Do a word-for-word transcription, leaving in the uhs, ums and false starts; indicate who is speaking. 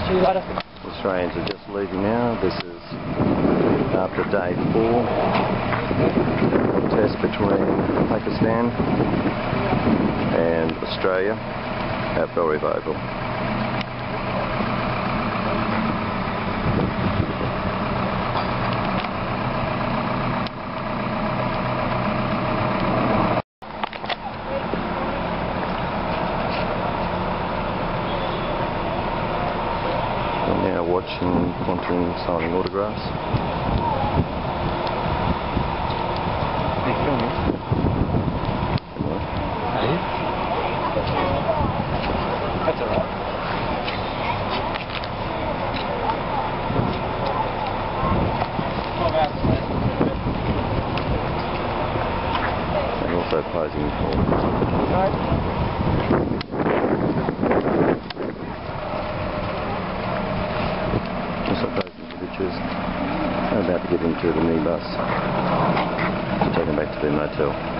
Speaker 1: See you later.
Speaker 2: Australians are just leaving now. This is after day four. Test between Pakistan and Australia at Bellerive Oval. We're now watching Ponting signing autographs.
Speaker 1: That's alright.
Speaker 2: And also posing for also posing for pictures. I'm about to get into the minibus to take them back to their motel.